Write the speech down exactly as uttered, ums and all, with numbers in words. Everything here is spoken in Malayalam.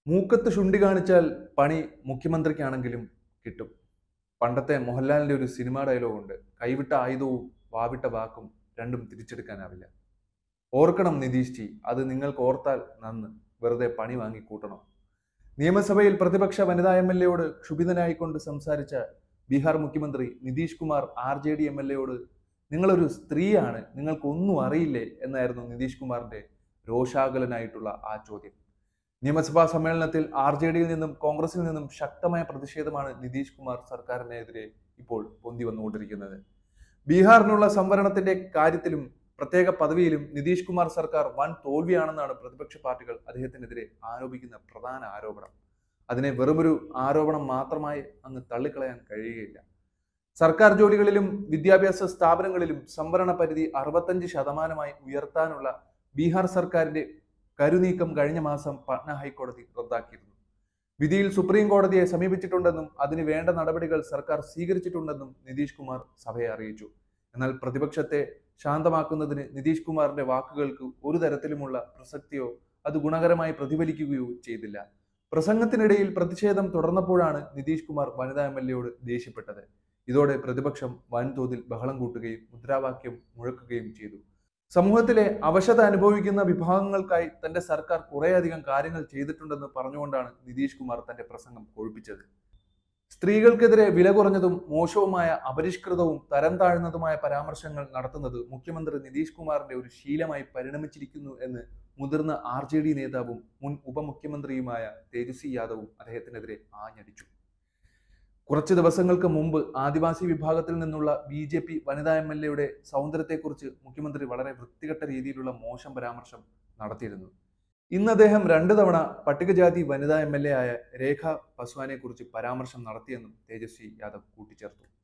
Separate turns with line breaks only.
മൂക്കത്ത് ശുണ്ഠി കാണിച്ചാൽ പണി മുഖ്യമന്ത്രിക്കാണെങ്കിലും കിട്ടും. പണ്ടത്തെ മോഹൻലാലിന്റെ ഒരു സിനിമാ ഡയലോഗ് ഉണ്ട്. കൈവിട്ട ആയുധവും വാവിട്ട വാക്കും രണ്ടും തിരിച്ചെടുക്കാനാവില്ല. ഓർക്കണം നിതീഷ് ജി, അത് നിങ്ങൾക്ക് ഓർത്താൽ നന്ന്. വെറുതെ പണി വാങ്ങി കൂട്ടണം. നിയമസഭയിൽ പ്രതിപക്ഷ വനിതാ എം എൽ എയോട് ക്ഷുഭിതനായിക്കൊണ്ട് സംസാരിച്ച ബീഹാർ മുഖ്യമന്ത്രി Nitish Kumar R J D M L എയോട് നിങ്ങളൊരു സ്ത്രീയാണ്, നിങ്ങൾക്കൊന്നും അറിയില്ലേ എന്നായിരുന്നു നിതീഷ് കുമാറിന്റെ രോഷാകുലനായിട്ടുള്ള ആ ചോദ്യം. നിയമസഭാ സമ്മേളനത്തിൽ ആർ ജെ ഡിയിൽ നിന്നും കോൺഗ്രസിൽ നിന്നും ശക്തമായ പ്രതിഷേധമാണ് നിതീഷ് കുമാർ സർക്കാരിനെതിരെ ഇപ്പോൾ പൊന്തി വന്നുകൊണ്ടിരിക്കുന്നത്. ബീഹാറിനുള്ള സംവരണത്തിന്റെ കാര്യത്തിലും പ്രത്യേക പദവിയിലും നിതീഷ് കുമാർ സർക്കാർ വൻ തോൽവിയാണെന്നാണ് പ്രതിപക്ഷ പാർട്ടികൾ അദ്ദേഹത്തിനെതിരെ ആരോപിക്കുന്ന പ്രധാന ആരോപണം. അതിനെ വെറുമൊരു ആരോപണം മാത്രമായി അങ്ങ് തള്ളിക്കളയാൻ കഴിയുകയില്ല. സർക്കാർ ജോലികളിലും വിദ്യാഭ്യാസ സ്ഥാപനങ്ങളിലും സംവരണ പരിധി അറുപത്തഞ്ച് ശതമാനമായി ഉയർത്താനുള്ള ബീഹാർ സർക്കാരിന്റെ കരുനീക്കം കഴിഞ്ഞ മാസം പട്ന ഹൈക്കോടതി റദ്ദാക്കിയിരുന്നു. വിധിയിൽ സുപ്രീം കോടതിയെ സമീപിച്ചിട്ടുണ്ടെന്നും അതിന് വേണ്ട നടപടികൾ സർക്കാർ സ്വീകരിച്ചിട്ടുണ്ടെന്നും നിതീഷ് കുമാർ സഭയെ അറിയിച്ചു. എന്നാൽ പ്രതിപക്ഷത്തെ ശാന്തമാക്കുന്നതിന് നിതീഷ് കുമാറിന്റെ വാക്കുകൾക്ക് ഒരു തരത്തിലുമുള്ള പ്രസക്തിയോ അത് ഗുണകരമായി പ്രതിഫലിക്കുകയോ ചെയ്തില്ല. പ്രസംഗത്തിനിടയിൽ പ്രതിഷേധം തുടർന്നപ്പോഴാണ് നിതീഷ് കുമാർ വനിതാ എം എൽ എയോട് ദേഷ്യപ്പെട്ടത്. ഇതോടെ പ്രതിപക്ഷം വൻതോതിൽ ബഹളം കൂട്ടുകയും മുദ്രാവാക്യം മുഴക്കുകയും ചെയ്തു. സമൂഹത്തിലെ അവശത അനുഭവിക്കുന്ന വിഭാഗങ്ങൾക്കായി തന്റെ സർക്കാർ കുറേയധികം കാര്യങ്ങൾ ചെയ്തിട്ടുണ്ടെന്ന് പറഞ്ഞുകൊണ്ടാണ് നിതീഷ് കുമാർ തന്റെ പ്രസംഗം കൊഴുപ്പിച്ചത്. സ്ത്രീകൾക്കെതിരെ വില കുറഞ്ഞതും മോശവുമായ അപരിഷ്കൃതവും തരം താഴ്ന്നതുമായ പരാമർശങ്ങൾ നടത്തുന്നത് മുഖ്യമന്ത്രി നിതീഷ് കുമാറിന്റെ ഒരു ശീലമായി പരിണമിച്ചിരിക്കുന്നു എന്ന് മുതിർന്ന ആർ ജെ ഡി നേതാവും മുൻ ഉപമുഖ്യമന്ത്രിയുമായ തേജസ്വി യാദവും അദ്ദേഹത്തിനെതിരെ ആഞ്ഞടിച്ചു. കുറച്ച് ദിവസങ്ങൾക്ക് മുമ്പ് ആദിവാസി വിഭാഗത്തിൽ നിന്നുള്ള ബി ജെ പി വനിതാ എം എൽ എയുടെ സൗന്ദര്യത്തെക്കുറിച്ച് മുഖ്യമന്ത്രി വളരെ വൃത്തികെട്ട രീതിയിലുള്ള മോശം പരാമർശം നടത്തിയിരുന്നു. ഇന്ന് അദ്ദേഹം രണ്ടു തവണ പട്ടികജാതി വനിതാ എം എൽ എ ആയ രേഖ പസ്വാനെ കുറിച്ച് പരാമർശം നടത്തിയെന്നും തേജസ്വി യാദവ് കൂട്ടിച്ചേർത്തു.